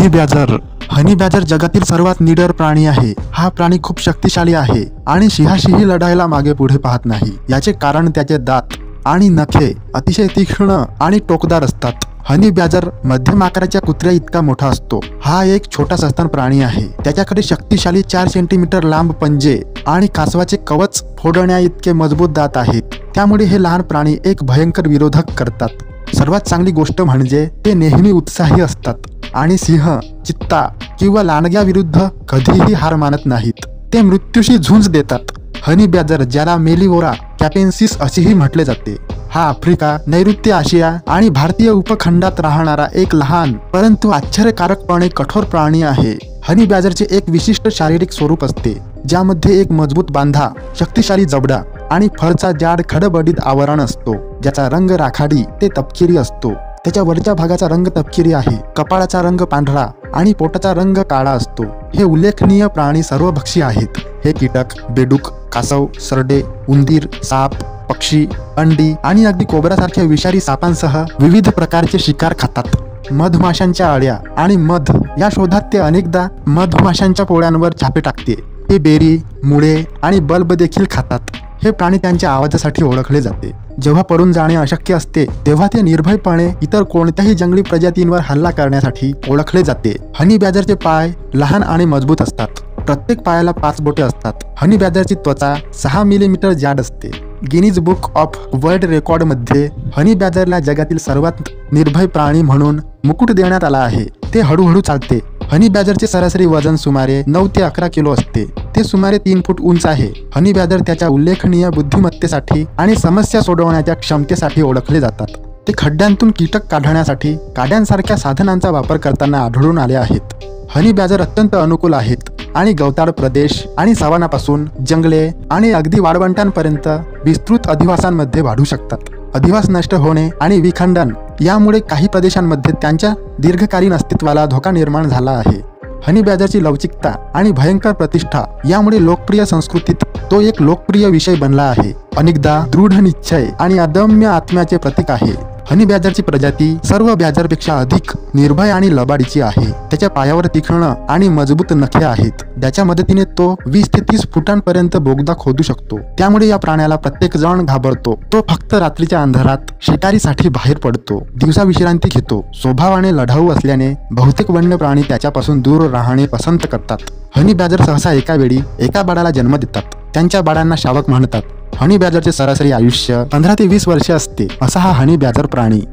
हनी बॅजर हनी बॅजर जगातील सर्वात निडर प्राणी आहे। हा प्राणी खूप शक्तिशाली आहे आणि सिंहाशीही लढायला मागे पुढे पाहत नाही। याचे कारण त्याचे दात आणि नखे अतिशय तीक्ष्ण आणि टोकदार असतात। हनी बॅजर मध्यम आकाराच्या कुत्र्या इतका मोठा असतो। हा एक छोटा सस्तन प्राणी आहे। त्याच्याकडे शक्तिशाली 4 सेंटीमीटर लांब पंजे आणि कासवाचे कवच फोडण्या इतके मजबूत दात आहेत। त्यामुळे हे लहान प्राणी एक भयंकर विरोधक करतात। सर्वात चांगली गोष्ट म्हणजे ते नेहमी उत्साही असतात आणि सिंह, चित्ता किंवा लांडग्या विरुद्ध कधीही हार मानत नाहीत। ते मृत्यूशी झुंज देतात। हनी बॅजर, ज्याला मेलिओरा कॅपेन्सिस असेही म्हटले जाते, हा आफ्रिका, नैऋत्य आशिया आणि भारतीय उपखंडात राहणारा एक लहान परंतु आश्चर्यकारकपणे कठोर प्राणी आहे। हनी बॅजरचे एक विशिष्ट शारीरिक स्वरूप असते, ज्यामध्ये एक मजबूत बांधा, शक्तिशाली जबडा आणि फरचा जाड खडबडीत आवरण असतो, ज्याचा रंग राखाडी ते तपकिरी असतो। त्याच्या वरच्या भागाचा रंग तपकिरी आहे, कपाळाचा रंग पांढरा आणि पोटाचा रंग काळा असतो। हे उल्लेखनीय प्राणी सर्वभक्षी आहेत। हे कीटक, बेडूक, कासव, सरडे, उंदीर, साप, पक्षी, अंडी आणि अगदी कोबरासारख्या विषारी सापांसह विविध प्रकारचे शिकार खातात। मधमाशांच्या अळ्या आणि मध या शोधात ते अनेकदा मधमाशांच्या पोळ्यांवर छापे टाकते। ते बेरी, मुळे आणि बल्ब देखील खातात। हे प्राणी त्यांच्या आवाजासाठी ओळखले जाते। जेव्हा पळून जाणे अशक्य असते तेव्हा ते निर्भयपणे इतर कोणत्याही जंगली प्रजातींवर हल्ला करण्यासाठी ओळखले जाते। हनी बॅजरचे पाय लहान आणि मजबूत असतात। प्रत्येक पायाला 5 बोटे असतात। हनी बॅजरची त्वचा 6 मिलीमीटर जाड असते। Guinness book of world record मध्ये हनी बॅजरला जगातील सर्वात निर्भय प्राणी म्हणून मुकुट देण्यात आला आहे। ते हळूहळू चालते। हनी बॅजरचे सरासरी वजन सुमारे 9 ते 11 किलो असते। ते सुमारे 3 फूट उंच आहे। हनी बॅजर त्याच्या उल्लेखनीय बुद्धिमत्तेसाठी आणि समस्या सोडवण्याच्या क्षमतेसाठी ओळखले जातात। ते खड्ड्यांतून कीटक काढण्यासाठी काड्यांसारख्या साधनांचा वापर करताना आढळून आले आहेत। हनी बॅजर अत्यंत अनुकूल आहेत आणि गवताळ प्रदेश आणि सवानापासून जंगले आणि अगदी वाळवंटांपर्यंत विस्तृत अधिवासांमध्ये वाढू शकतात। अधिवास नष्ट होणे आणि विखंडन यामुळे काही प्रदेशांमध्ये त्यांच्या दीर्घकालीन अस्तित्वाला धोका निर्माण झाला आहे। हनी बॅजरची लवचिकता आणि भयंकर प्रतिष्ठा यामुळे लोकप्रिय संस्कृतीत तो एक लोकप्रिय विषय बनला आहे। अनेकदा दृढ निश्चय आणि अदम्य आत्म्याचे प्रतीक आहे। हनी बॅजरची प्रजाती सर्व बॅजरपेक्षा अधिक निर्भय आणि लबाडीची आहे। त्याच्या पायावर तीक्ष्ण आणि मजबूत नखे आहेत, ज्याच्या मदतीने तो 20 ते 30 फुटांपर्यंत बोगदा खोदू शकतो। त्यामुळे या प्राण्याला प्रत्येक जण घाबरतो। तो फक्त रात्रीच्या अंधारात शिकारीसाठी बाहेर पडतो, दिवसा विश्रांती घेतो। स्वभावाने लढाऊ असल्याने बहुतेक वन्य प्राणी त्याच्यापासून दूर राहणे पसंत करतात। हनी बॅजर सहसा एका वेळी एका बाळाला जन्म देतात। त्यांच्या बाळांना शावक म्हणतात। हनी बॅजरचे सरासरी आयुष्य 15 ते 20 वर्षे असते। असा हा हनी बॅजर प्राणी